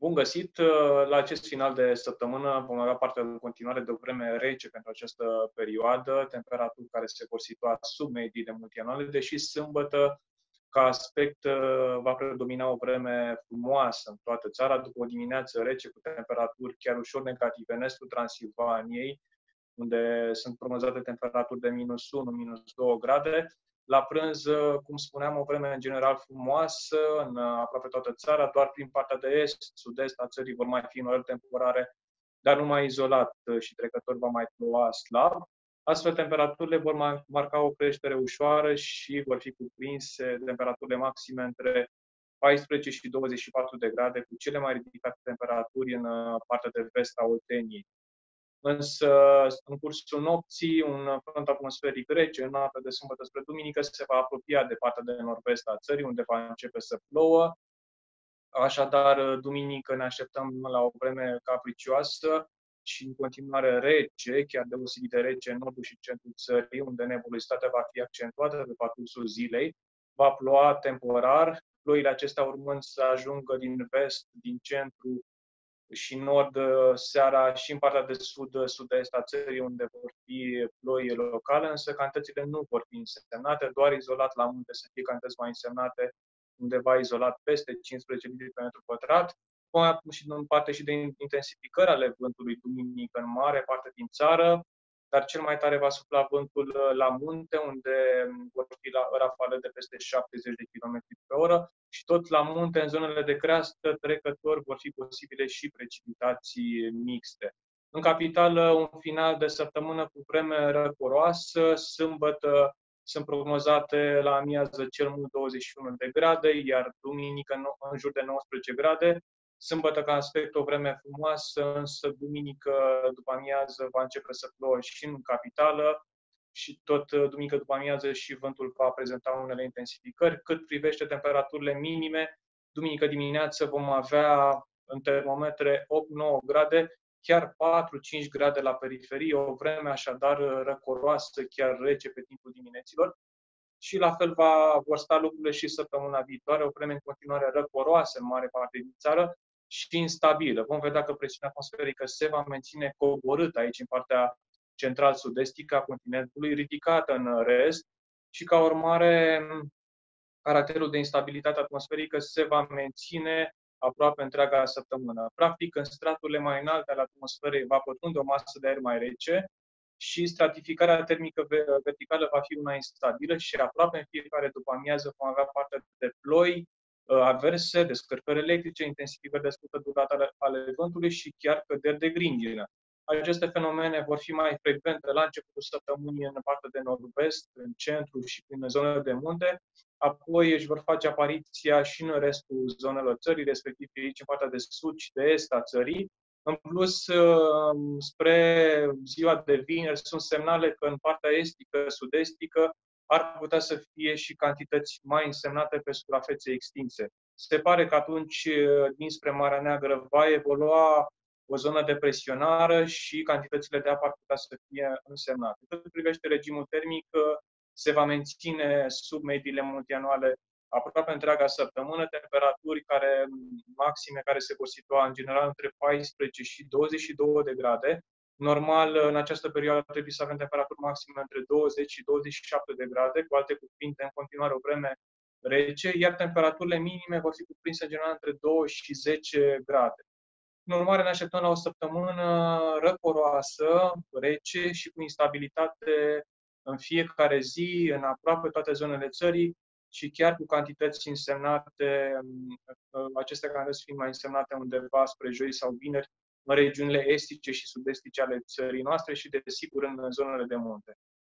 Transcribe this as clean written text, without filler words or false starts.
Bun găsit! La acest final de săptămână vom avea parte în continuare de o vreme rece pentru această perioadă, temperaturi care se vor situa sub mediile multianuale, deși sâmbătă, ca aspect, va predomina o vreme frumoasă în toată țara, după o dimineață rece cu temperaturi chiar ușor negative în estul Transilvaniei, unde sunt prognozate temperaturi de -1, -2 grade. La prânz, cum spuneam, o vreme în general frumoasă în aproape toată țara, doar prin partea de est, sud-est a țării vor mai fi înnoieli temporare, dar numai izolat și trecător va mai ploua slab. Astfel, temperaturile vor marca o creștere ușoară și vor fi cuprinse temperaturile maxime între 14 și 24 de grade, cu cele mai ridicate temperaturi în partea de vest a Olteniei. Însă, în cursul nopții, un front atmosferic rece, în noaptea de sâmbătă spre duminică, se va apropia de partea de nord-vest a țării, unde va începe să plouă. Așadar, duminică ne așteptăm la o vreme capricioasă și în continuare rece, chiar deosebit de rece în nordul și centrul țării, unde nebulozitatea va fi accentuată pe parcursul zilei. Va ploua temporar, ploile acestea urmând să ajungă din vest, din centru și nord seara și în partea de sud-est a țării, unde vor fi ploi locale, însă cantitățile nu vor fi însemnate, doar izolat la munte să fie cantități mai însemnate, undeva izolat peste 15 litri pe metru pătrat. Vom și în parte și de intensificări ale vântului duminică în mare parte din țară, dar cel mai tare va sufla vântul la munte, unde vor fi rafale de peste 70 de km pe oră și tot la munte, în zonele de creastă trecători, vor fi posibile și precipitații mixte. În capitală, un final de săptămână cu vreme răcoroasă, sâmbătă sunt prognozate la amiază cel mult 21 de grade, iar duminică în jur de 19 grade. Sâmbătă, ca aspect, o vreme frumoasă, însă duminică după amiază va începe să plouă și în capitală și tot duminică după amiază și vântul va prezenta unele intensificări. Cât privește temperaturile minime, duminică dimineață vom avea în termometre 8-9 grade, chiar 4-5 grade la periferie, o vreme așadar răcoroasă, chiar rece pe timpul dimineților. Și la fel vor sta lucrurile și săptămâna viitoare, o vreme în continuare răcoroasă în mare parte din țară și instabilă. Vom vedea că presiunea atmosferică se va menține coborâtă aici în partea central-sud-estică a continentului, ridicată în rest și ca urmare caracterul de instabilitate atmosferică se va menține aproape întreaga săptămână. Practic, în straturile mai înalte ale atmosferei va pătrunde o masă de aer mai rece și stratificarea termică verticală va fi una instabilă și aproape în fiecare după-amiază vom avea parte de ploi averse, descărcări electrice, intensificări de scurtă durată ale vântului și chiar căderi de grindină. Aceste fenomene vor fi mai frecvente la începutul săptămânii în partea de nord-vest, în centru și prin zonele de munte, apoi își vor face apariția și în restul zonelor țării, respectiv aici în partea de sud și de est a țării. În plus, spre ziua de vineri, sunt semnale că în partea estică, sud-estică, ar putea să fie și cantități mai însemnate pe suprafețe extinse. Se pare că atunci, dinspre Marea Neagră, va evolua o zonă de presionare și cantitățile de apă ar putea să fie însemnate. Cât privește regimul termic, se va menține sub mediile multianuale aproape întreaga săptămână, temperaturi maxime care se vor situa în general între 14 și 22 de grade. Normal, în această perioadă trebuie să avem temperaturi maxime între 20 și 27 de grade, cu alte cuvinte, în continuare o vreme rece, iar temperaturile minime vor fi cuprinse în general între 2 și 10 grade. În urmare, ne așteptăm la o săptămână răcoroasă, rece și cu instabilitate în fiecare zi, în aproape toate zonele țării și chiar cu cantități însemnate, aceste cantități fiind mai însemnate undeva spre joi sau vineri, în regiunile estice și sud-estice ale țării noastre și, desigur, în zonele de munte.